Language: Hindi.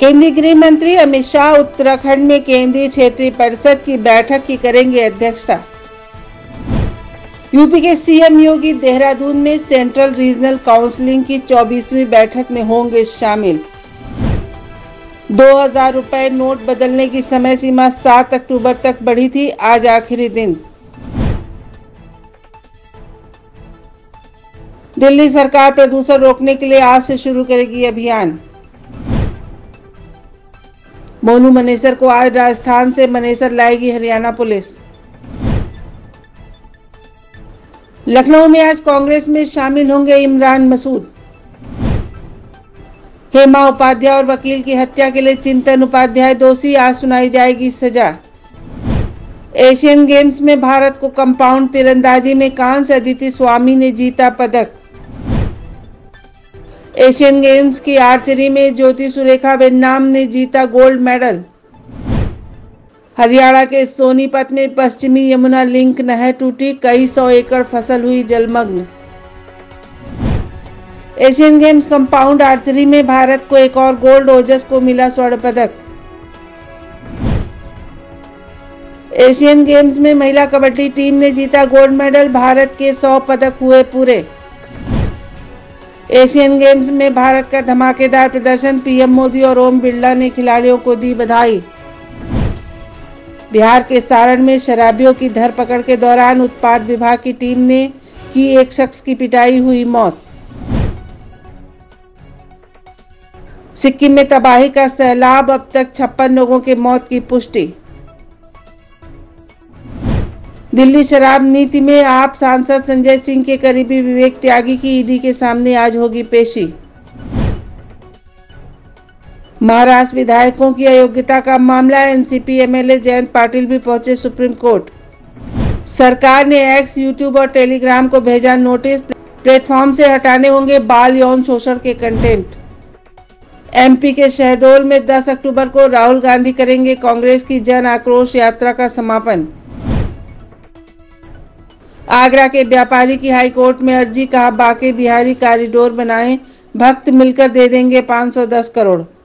केंद्रीय गृह मंत्री अमित शाह उत्तराखंड में केंद्रीय क्षेत्रीय परिषद की बैठक की करेंगे अध्यक्षता। यूपी के सीएम योगी देहरादून में सेंट्रल रीजनल काउंसिल की 24वीं बैठक में होंगे शामिल। 2000 रुपए नोट बदलने की समय सीमा 7 अक्टूबर तक बढ़ी थी, आज आखिरी दिन। दिल्ली सरकार प्रदूषण रोकने के लिए आज से शुरू करेगी अभियान। मोनू मनेसर को आज राजस्थान से मनेसर लाएगी हरियाणा पुलिस। लखनऊ में आज कांग्रेस में शामिल होंगे इमरान मसूद। हेमा उपाध्याय और वकील की हत्या के लिए चिंतन उपाध्याय दोषी, आज सुनाई जाएगी सजा। एशियन गेम्स में भारत को कंपाउंड तीरंदाजी में कांस्य अदिति स्वामी ने जीता पदक। एशियन गेम्स की आर्चरी में ज्योति सुरेखा वेन्नाम ने जीता गोल्ड मेडल। हरियाणा के सोनीपत में पश्चिमी यमुना लिंक नहर टूटी, कई 100 एकड़ फसल हुई जलमग्न। एशियन गेम्स कंपाउंड आर्चरी में भारत को एक और गोल्ड, ओजस को मिला स्वर्ण पदक। एशियन गेम्स में महिला कबड्डी टीम ने जीता गोल्ड मेडल, भारत के 100 पदक हुए पूरे। एशियन गेम्स में भारत का धमाकेदार प्रदर्शन, पीएम मोदी और ओम बिरला ने खिलाड़ियों को दी बधाई। बिहार के सारण में शराबियों की धरपकड़ के दौरान उत्पाद विभाग की टीम ने की एक शख्स की पिटाई, हुई मौत। सिक्किम में तबाही का सैलाब, अब तक 56 लोगों के मौत की पुष्टि। दिल्ली शराब नीति में आप सांसद संजय सिंह के करीबी विवेक त्यागी की ईडी के सामने आज होगी पेशी। महाराष्ट्र विधायकों की अयोग्यता का मामला, एनसीपी एमएलए जयंत पाटिल भी पहुंचे सुप्रीम कोर्ट। सरकार ने एक्स, यूट्यूब और टेलीग्राम को भेजा नोटिस, प्लेटफॉर्म से हटाने होंगे बाल यौन शोषण के कंटेंट। एमपी के शहडोल में 10 अक्टूबर को राहुल गांधी करेंगे कांग्रेस की जन आक्रोश यात्रा का समापन। आगरा के व्यापारी की हाईकोर्ट में अर्जी, कहा बांके बिहारी कॉरिडोर बनाएं, भक्त मिलकर दे देंगे 510 करोड़।